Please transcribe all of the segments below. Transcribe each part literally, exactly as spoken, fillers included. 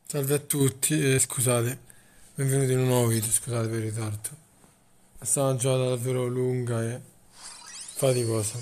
Salve a tutti e scusate, benvenuti in un nuovo video, scusate per il ritardo. È stata una giornata davvero lunga e faticosa.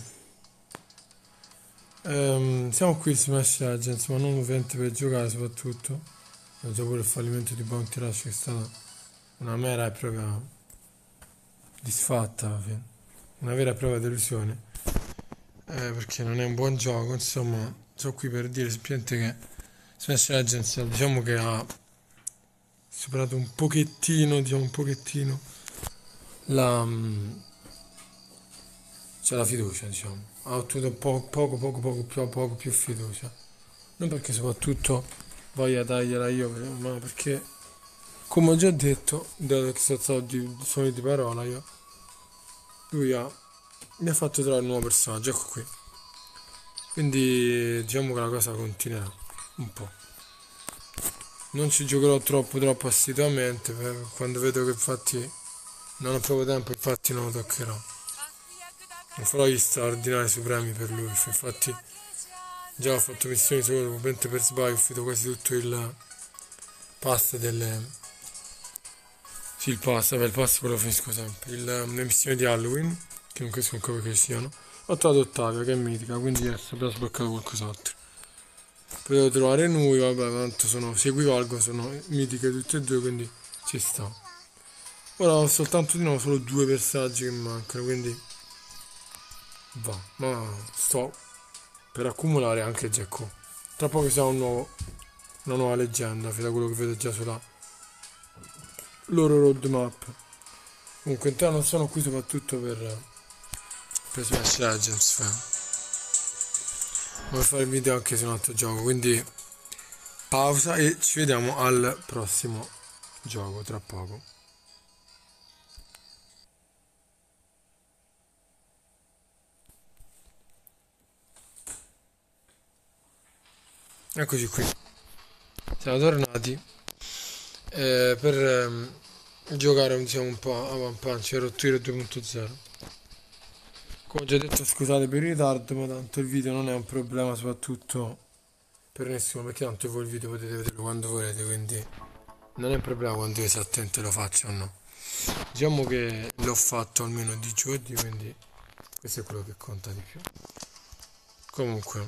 Ehm, siamo qui su Smash Legends, ma non ovviamente per giocare soprattutto. Ho già pure il fallimento di Bounty Rush che è stata una mera e propria disfatta alla fine. Una vera e propria delusione. Eh, perché non è un buon gioco, insomma, sono qui per dire semplicemente che Smash Legends diciamo che ha superato un pochettino, diciamo un pochettino la, mm, c'è la fiducia, diciamo. Ha ottenuto po- poco, poco, poco, più, poco più fiducia. Non perché soprattutto voglia dargliela io, ma perché, come ho già detto, dato che sono stato di, solo di parola, io, lui ha, mi ha fatto trovare un nuovo personaggio, ecco qui. Quindi diciamo che la cosa continuerà un po'. Non ci giocherò troppo, troppo assiduamente, per quando vedo che infatti non ho proprio tempo, infatti non lo toccherò. Non farò gli straordinari supremi per lui, infatti già ho fatto missioni solo ovviamente per sbaglio, ho finito quasi tutto il pass delle... Sì, il pass, vabbè, il pass poi lo finisco sempre. Il, le missioni di Halloween, che non capisco ancora che siano. Ho trovato Ottavia, che è mitica, quindi adesso abbiamo sbloccato qualcos'altro. Potevo trovare Nui, vabbè, tanto sono, si equivalgono, sono mitiche tutte e due, quindi ci sta. Ora ho soltanto di nuovo solo due personaggi che mancano, quindi va. Ma sto per accumulare anche Gekko. Tra poco sarà un nuovo, una nuova leggenda, da quello che vedo già sulla loro roadmap. Comunque, intanto non sono qui soprattutto per, per Smash Legends, fan. Voglio fare il video anche su un altro gioco, quindi pausa e ci vediamo al prossimo gioco tra poco. Eccoci qui, siamo tornati eh, per ehm, giocare diciamo, un po' a One Punch e Rotture due punto zero. Come ho già detto, scusate per il ritardo, ma tanto il video non è un problema, soprattutto per nessuno, perché tanto voi il video potete vederlo quando volete, quindi non è un problema quando esattamente lo faccio o no. Diciamo che l'ho fatto almeno di giorni, quindi questo è quello che conta di più. Comunque,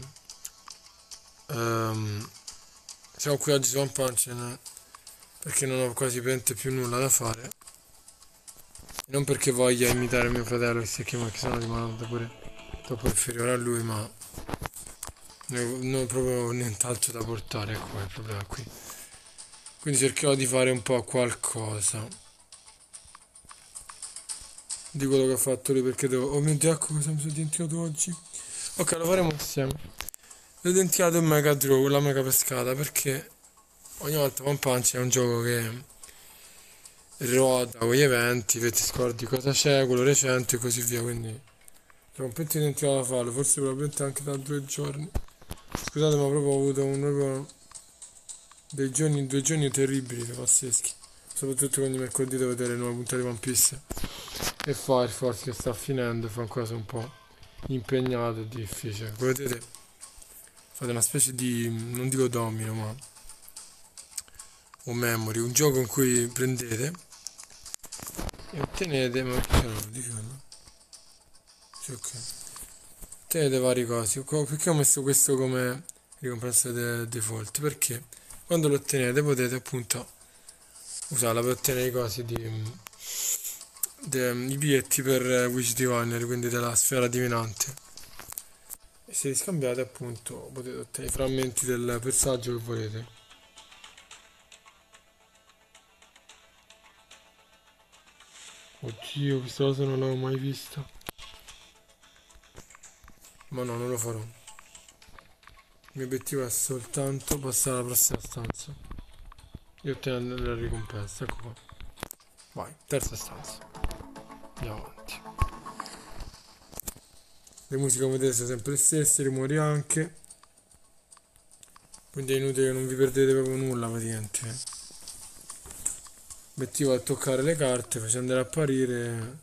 ehm, siamo qui oggi su One Punch Man perché non ho quasi praticamente più nulla da fare. E non perché voglia imitare mio fratello che si chiama, che sono rimasto pure troppo inferiore a lui, ma non ho proprio nient'altro da portare, ecco è il problema qui. Quindi cercherò di fare un po' qualcosa di quello che ha fatto lui perché devo... Oh mio Dio, ecco cosa mi sono dimenticato oggi. Ok, lo faremo insieme. Ho dimenticato il Mega Draw, la Mega Pescata, perché ogni volta One Punch è un gioco che ruota con gli eventi, che ti scordi cosa c'è, quello recente e così via, quindi sono completamente dimenticato da farlo, forse probabilmente anche da due giorni. Scusate, ma proprio ho avuto un, proprio dei giorni, due giorni terribili, pazzeschi. Soprattutto quando mercoledì devo vedere le nuove puntate di One Piece e Fire Force che sta finendo, fa ancora un po' impegnato e difficile. Come vedete fate una specie di, non dico domino, ma un memory, un gioco in cui prendete e ottenete, ma che c'era di quello? Sì, ok. Ottenete varie cose. Co- Perché ho messo questo come ricompensa de- default? Perché quando lo ottenete potete appunto usarla per ottenere i cosi di de- i biglietti per eh, Wish Diviner, quindi della sfera divinante. E se li scambiate appunto potete ottenere i frammenti del personaggio che volete. Oddio, questa cosa non l'avevo mai vista. Ma no, non lo farò. Il mio obiettivo è soltanto passare alla prossima stanza e ottenere la ricompensa. Ecco qua. Vai, terza stanza. Andiamo avanti. Le musiche come vedete sono sempre le stesse, i rumori anche. Quindi è inutile che non vi perdete proprio nulla praticamente. L'obiettivo è toccare le carte, facendole apparire,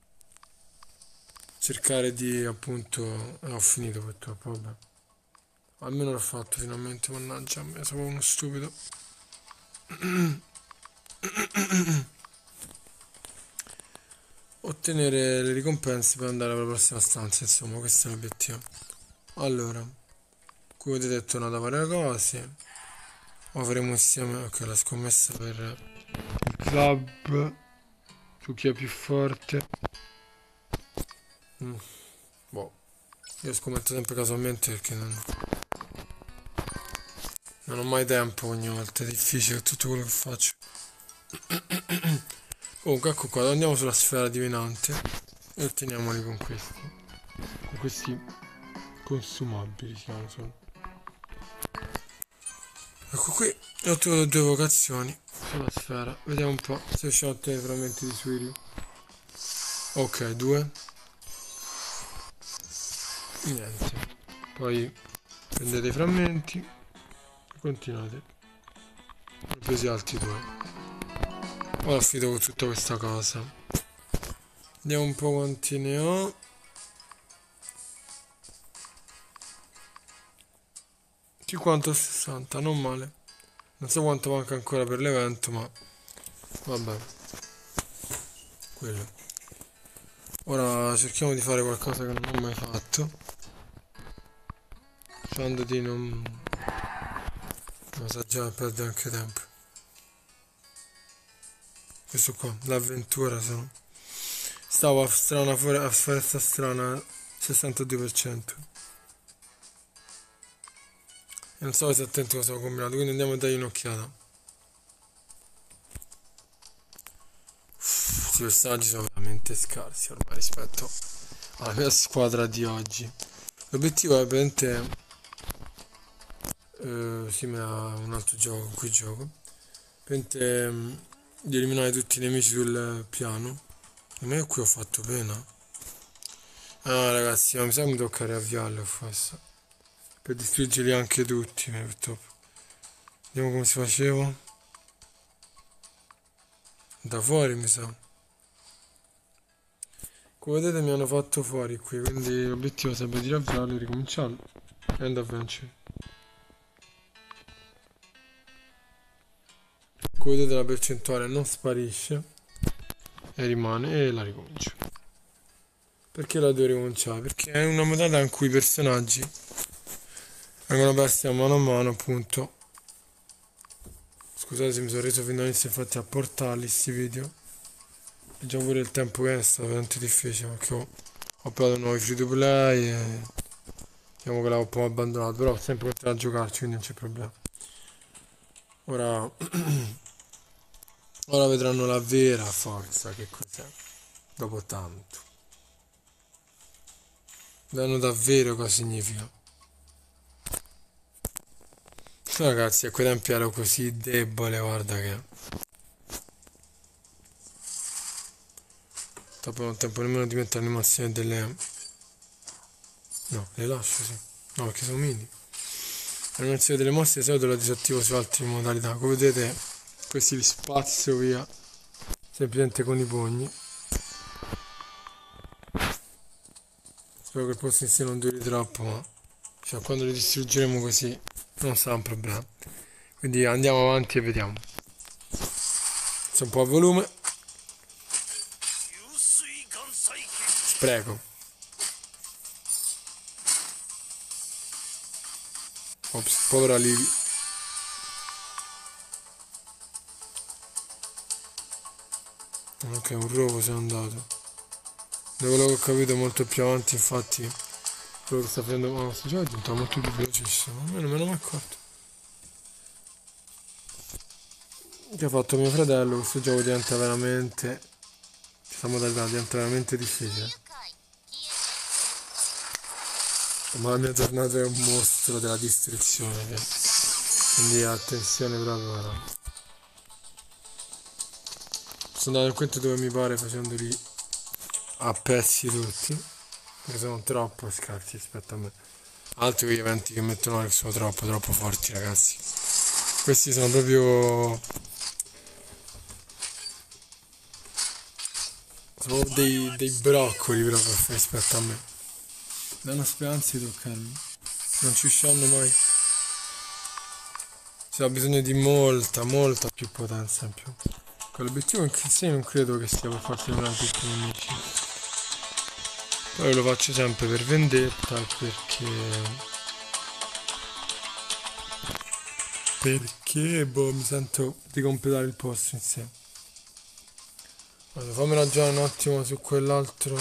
cercare di appunto... eh, ho finito purtroppo, vabbè. Almeno l'ho fatto finalmente, mannaggia, mi sono uno stupido. Ottenere le ricompense per andare alla prossima stanza, insomma, questo è l'obiettivo. Allora, qui vedete è tornato a varie cose. Ora faremo insieme, ok, la scommessa per il club, su chi è più forte. Mm. Boh, io scommetto sempre casualmente perché non, non ho mai tempo ogni volta, è difficile tutto quello che faccio. Comunque ecco qua, andiamo sulla sfera divinante e otteniamoli con questi. Con questi consumabili si chiamano solo. Ecco qui, ho ottenuto due vocazioni sulla sfera. Vediamo un po' se riusciamo a ottenere frammenti di Suirio. Ok, due. Niente. Poi prendete i frammenti e continuate. Ne ho presi altri due. Ora ho finito con tutta questa cosa. Vediamo un po' quanti ne ho. cinquanta o sessanta, non male. Non so quanto manca ancora per l'evento, ma vabbè. Quello. Ora cerchiamo di fare qualcosa che non ho mai fatto. Cercando di non... non esagerare e perdere anche tempo. Questo qua, l'avventura sono. Stavo a strana, a foresta strana, sessantadue per cento. E non so esattamente cosa ho combinato, quindi andiamo a dargli un'occhiata. Questi personaggi sono veramente scarsi ormai rispetto alla mia squadra di oggi. L'obiettivo è veramente eh, simile a un altro gioco con cui gioco. Veramente um, di eliminare tutti i nemici sul piano. Ma io qui ho fatto pena. Ah ragazzi, ma mi sa che mi tocca riavviarlo forse. Per distruggerli anche tutti, purtroppo. Vediamo come si faceva. Da fuori mi sa. Come vedete mi hanno fatto fuori qui, quindi l'obiettivo sarebbe di riavviarlo e ricominciarlo. End adventure. Come vedete la percentuale non sparisce e rimane e la ricomincio. Perché la devo ricominciare? Perché è una modalità in cui i personaggi vengono persi a mano a mano, appunto. Scusate se mi sono reso fin dall'inizio infatti a portarli sti video. E già pure il tempo che è stato veramente difficile perché ho, ho provato nuovi free to play e diciamo che l'avevo un po' abbandonato, però ho sempre continuato a giocarci, quindi non c'è problema. Ora ora vedranno la vera forza che cos'è dopo tanto. Vedranno davvero cosa significa. Ragazzi, a quei tempi ero così debole, guarda che dopo non ho tempo nemmeno di mettere l'animazione delle... No, le lascio, sì. No, perché sono mini. L'animazione delle mosse di solito la disattivo su altre modalità. Come vedete, questi li spazio via semplicemente con i pugni. Spero che il posto in sé non duri troppo, ma cioè, quando li distruggeremo così non sarà un problema. Quindi andiamo avanti e vediamo. C'è un po' a volume. Spreco. Ops, povera Livi. Ok, un rovo si è andato. Da quello che ho capito è molto più avanti, infatti quello che sta facendo ma questo gioco è diventato molto più velocissimo. Non me ne ero mai accorto. Che ha fatto mio fratello, questo gioco diventa veramente... questa modalità diventa veramente difficile. Ma la mia giornata è un mostro della distruzione, che... quindi attenzione proprio ora. Sono andato in quinto dove mi pare facendoli a pezzi tutti, perché sono troppo scarsi rispetto a me. Altri quegli eventi che mettono che sono troppo troppo forti, ragazzi. Questi sono proprio... sono dei, dei broccoli proprio rispetto a me. Danno speranza di toccarmi. non ci usciranno mai. Si ha bisogno di molta, molta più potenza in più. Quell'obiettivo in sé non credo che sia per forza di una tutti i nemici. Poi lo faccio sempre per vendetta e perché... Perché, boh, mi sento di completare il posto in sé. Allora, fammi ragionare un attimo su quell'altro...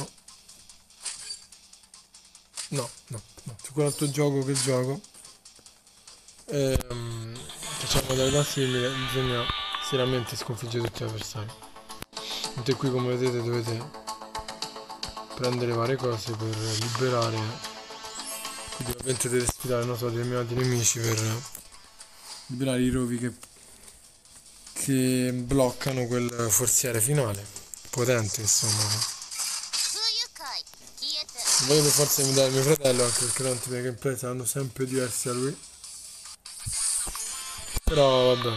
No, no, no, su quell'altro gioco che gioco. Ehm, facciamo modalità simile, bisogna seriamente sconfiggere tutti gli avversari. Mentre qui, come vedete, dovete prendere varie cose per liberare. Quindi ovviamente dovete sfidare, non so, determinati nemici per liberare i rovi che, che bloccano quel forziere finale. Potente, insomma. Non voglio per forza imitare mio fratello, anche perché tanti miei gameplay saranno sempre diversi da lui. Però vabbè,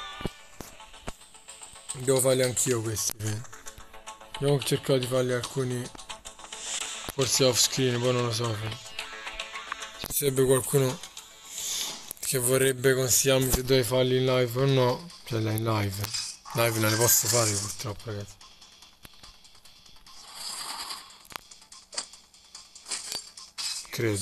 devo farli anch'io questi. Abbiamo cercato di farli alcuni, forse off screen, poi non lo so. Ci sarebbe qualcuno che vorrebbe consigliarmi se dovrei farli in live o no. Cioè in live. Live non le posso fare purtroppo, ragazzi. Credo.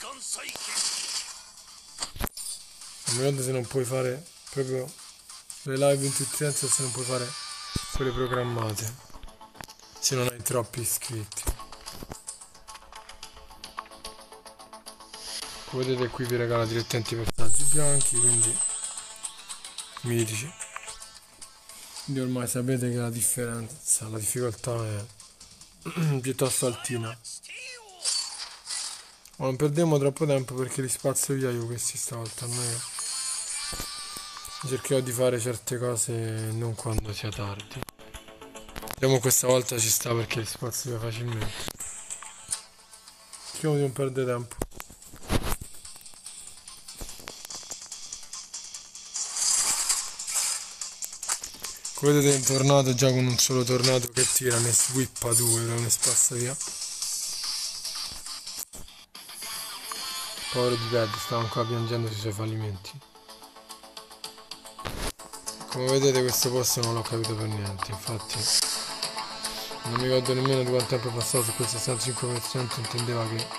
Non mi ricordo se non puoi fare proprio le live in tutti sensi o se non puoi fare quelle programmate. Se non hai troppi iscritti. Come vedete qui vi regala direttamente i personaggi bianchi, quindi mitici. Quindi ormai sapete che la differenza, la difficoltà è piuttosto altina. Ma non perdiamo troppo tempo perché li spazio via io questi stavolta. Noi cercherò di fare certe cose non quando sia tardi. Vediamo, questa volta ci sta perché li spazio via facilmente. Cerchiamo di non perdere tempo. Come vedete in tornado, già con un solo tornado che tira ne swippa due, ne spazza via. Povero di Ped, stava ancora piangendo sui suoi fallimenti. Come vedete questo posto non l'ho capito per niente, infatti non mi ricordo nemmeno di quanto tempo è passato su quel sessantacinque per cento, intendeva che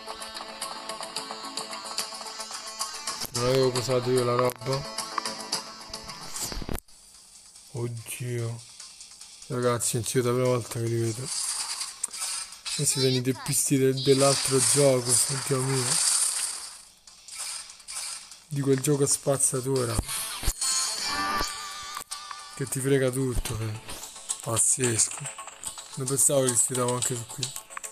non avevo usato io la roba. Oddio, ragazzi, non ci vedo la prima volta che li vedo. Questi sono i teppisti del, dell'altro gioco, oddio mio. Di quel gioco spazzatura che ti frega tutto, eh. Pazzesco. Non pensavo che si dava anche su qui.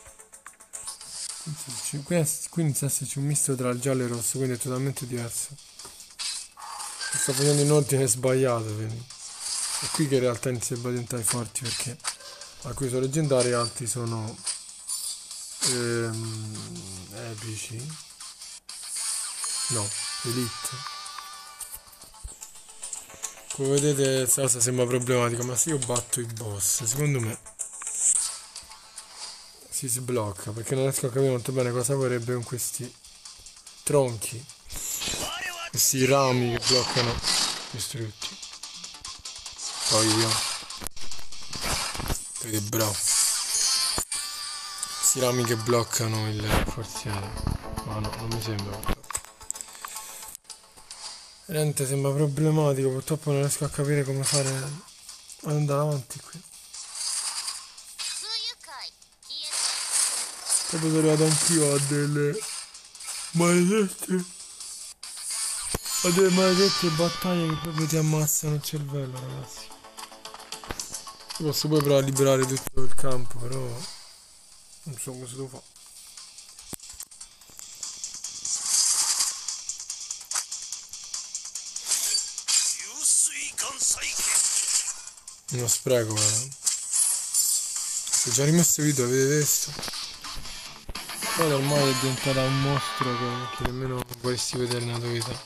Qui inizia a esserci un misto tra il giallo e il rosso, quindi è totalmente diverso. Sto facendo in ordine sbagliato, vedi? È qui che in realtà inizia a diventare forti, perché alcuni sono leggendari, altri sono ehm, epici. No, elite. Come vedete questa cosa sembra problematica, ma se io batto i boss, secondo me si sblocca, perché non riesco a capire molto bene cosa vorrebbe con questi tronchi, questi rami che bloccano questi tutti. Poi io che bravo, questi rami che bloccano il forziere, ma no, non mi sembra. Niente, sembra problematico, purtroppo non riesco a capire come fare ad andare avanti qui. Proprio sono arrivato anch'io a delle maledette a delle maledette battaglie che proprio ti ammazzano il cervello, ragazzi. Io posso poi provare a liberare tutto il campo, però non so cosa devo fare. Uno spreco, eh. Ho già rimesso il video, avete visto? Poi ormai è diventata un mostro che, che nemmeno vorresti vedere nella tua vita.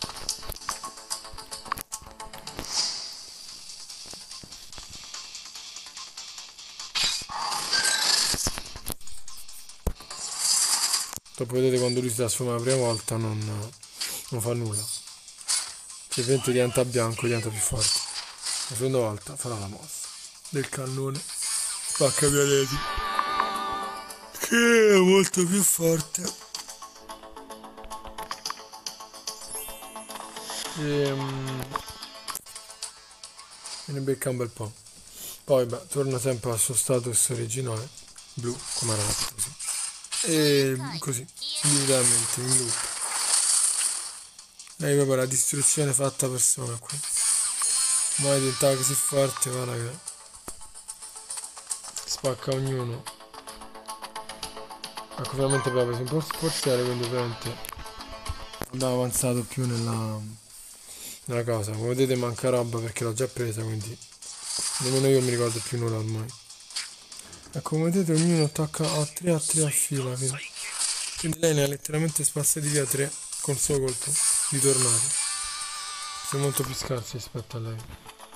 dopo vedete quando lui si trasforma la prima volta non, non fa nulla, semplicemente diventa bianco, diventa più forte. La seconda volta farà la mossa del cannone spacca pianeti, che è molto più forte. E, um, me ne becca un bel po'. Poi beh, torna sempre al suo status originale, blu, come era così. E così, individualmente, in loop. Lei proprio la distruzione fatta persona qui. Ma è diventata così forte, guarda che spacca ognuno. Ecco, ovviamente aveva preso un po' sforziare, quindi ovviamente andava avanzato più nella, nella cosa. Come vedete manca roba perché l'ho già presa, quindi nemmeno io mi ricordo più nulla ormai. E come vedete ognuno attacca a tre a tre a fila, quindi, quindi lei ne ha letteralmente spazzati via tre col suo colpo di tornado. Sono molto più scarsi rispetto a lei.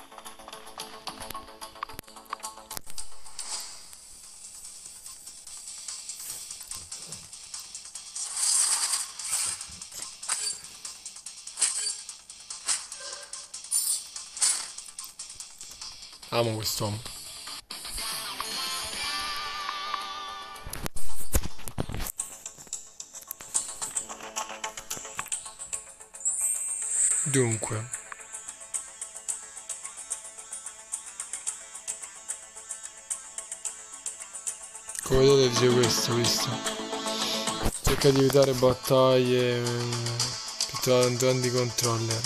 Amo quest'uomo. Dunque, come vedete dice questo, visto? Cerca di evitare battaglie piuttosto di controller.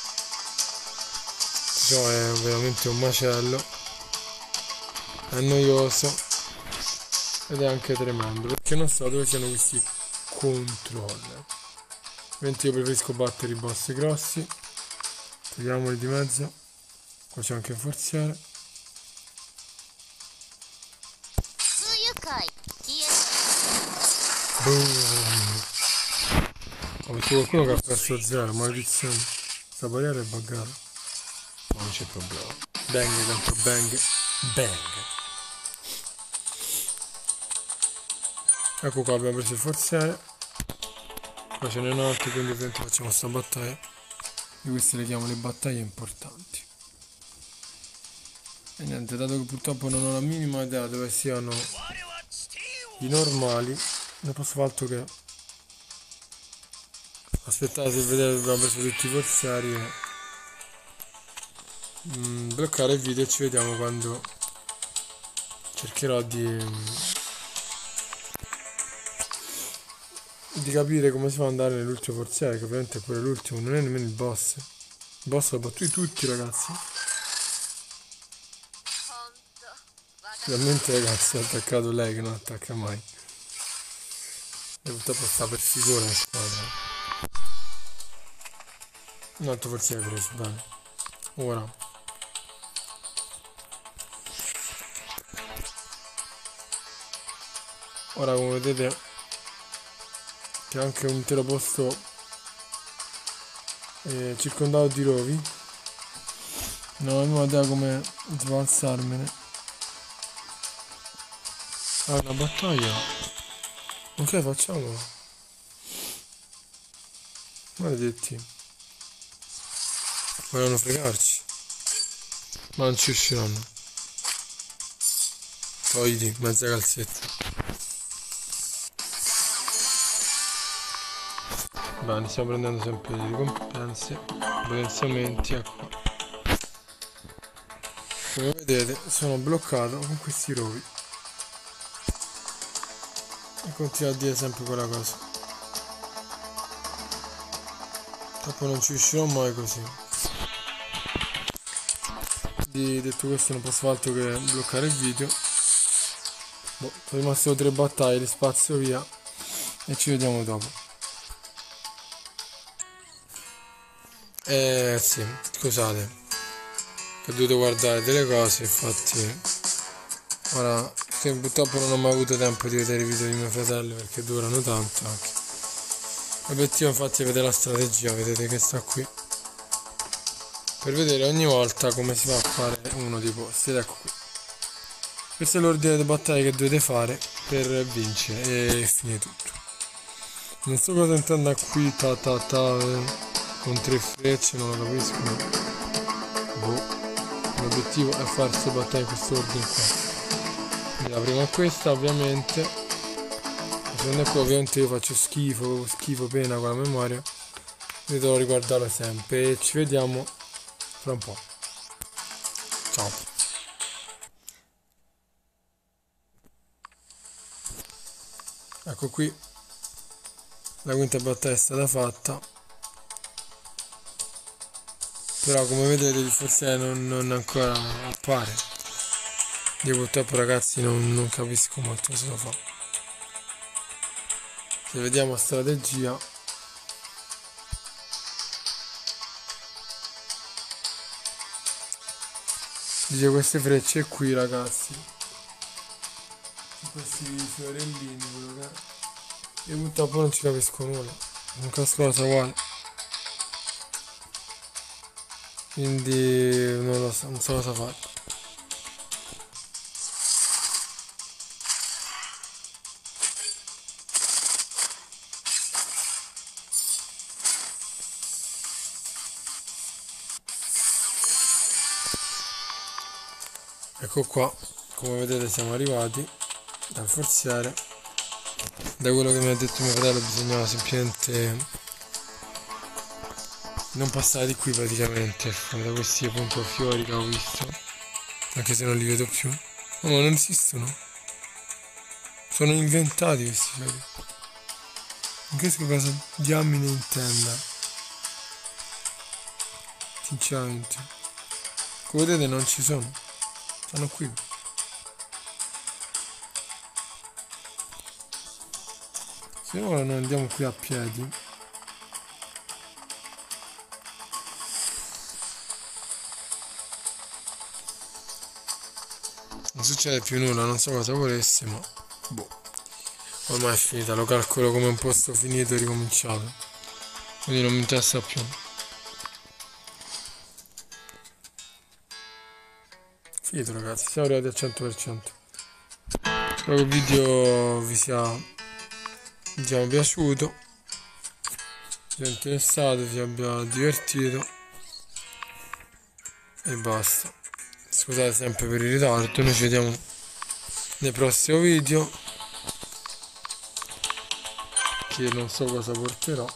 Ciò è veramente un macello, è noioso ed è anche tremendo perché non so dove siano questi controller. Mentre io preferisco battere i boss grossi, togliamoli di mezzo. Qua c'è anche il forziere. Boom. Ho visto qualcuno che ha perso zero, maledizione. Sta barriera è buggata. Ma non c'è problema. Bang contro bang. Bang. Ecco qua abbiamo preso il forziere. Qua ce n'è un altro, quindi ovviamente facciamo questa battaglia. E queste le chiamo le battaglie importanti. E niente, dato che purtroppo non ho la minima idea dove siano i normali, non posso fare altro che aspettare. Se vedete abbiamo preso tutti i forzieri e mm, bloccare il video e ci vediamo quando cercherò di di capire come si fa ad andare nell'ultimo forziere, che ovviamente è pure l'ultimo, non è nemmeno il boss. Il boss l'ho battuti tutti, ragazzi. Finalmente, ragazzi, ha attaccato lei che non attacca mai. E purtroppo sta per sicuro la squadra. Un altro forziere preso, bene. Ora Ora come vedete c'è anche un intero posto eh, circondato di rovi. Non ho la minima idea come sbalzarmene. Ah, una battaglia. Ok, facciamola. Maledetti. Vogliono fregarci. Ma non ci usciranno. Togliti, mezza calzetta. Bene, stiamo prendendo sempre le ricompense, potenziamenti, ecco qua. Come vedete sono bloccato con questi rovi e continuo a dire sempre quella cosa. Dopo non ci riuscirò mai così. Di detto questo non posso fare altro che bloccare il video. Boh, sono rimaste tre battaglie, le spazio via e ci vediamo dopo. Eh sì, scusate, ho dovuto guardare delle cose, infatti ora purtroppo non ho mai avuto tempo di vedere i video di mio fratello perché durano tanto anche. L'obiettivo infatti è vedere la strategia, vedete che sta qui, per vedere ogni volta come si va a fare uno dei posti, ed ecco qui. Questo è l'ordine di battaglia che dovete fare per vincere e finire tutto. Non so cosa intenda qui, ta ta ta, eh, con tre frecce, non lo capisco. Boh. L'obiettivo è farsi battere in questo ordine qua. Quindi la prima è questa, ovviamente. La seconda è qua, ovviamente io faccio schifo, schifo pena con la memoria. Mi devo riguardarlo sempre e ci vediamo fra un po'. Ciao. Ecco qui, la quinta battaglia è stata fatta. Però come vedete forse non, non ancora appare. Io purtroppo ragazzi non, non capisco molto cosa lo fa. Se vediamo strategia, dice queste frecce qui ragazzi, questi fiorellini, quello che è. Io purtroppo non ci capisco nulla, non capisco cosa vuole, quindi non lo so, non so cosa fare. Ecco qua, come vedete siamo arrivati dal forziere. Da quello che mi ha detto mio fratello bisognava semplicemente non passare di qui praticamente, da questi appunto fiori che ho visto, anche se non li vedo più. No, ma non esistono, sono inventati questi fiori, non capisco cosa diamine intenda, sinceramente. Come vedete non ci sono, stanno qui. Se ora noi andiamo qui a piedi, non succede più nulla, non so cosa volesse, ma boh, ormai è finita, lo calcolo come un posto finito e ricominciato, quindi non mi interessa più. Finito ragazzi, siamo arrivati al cento per cento. Spero che il video vi sia, diciamo, piaciuto, vi sia interessato, vi abbia divertito e basta. Scusate sempre per il ritardo, noi ci vediamo nel prossimo video che non so cosa porterò,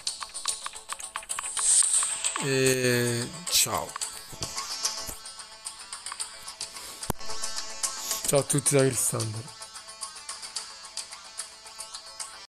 e ciao ciao a tutti da Cristiano.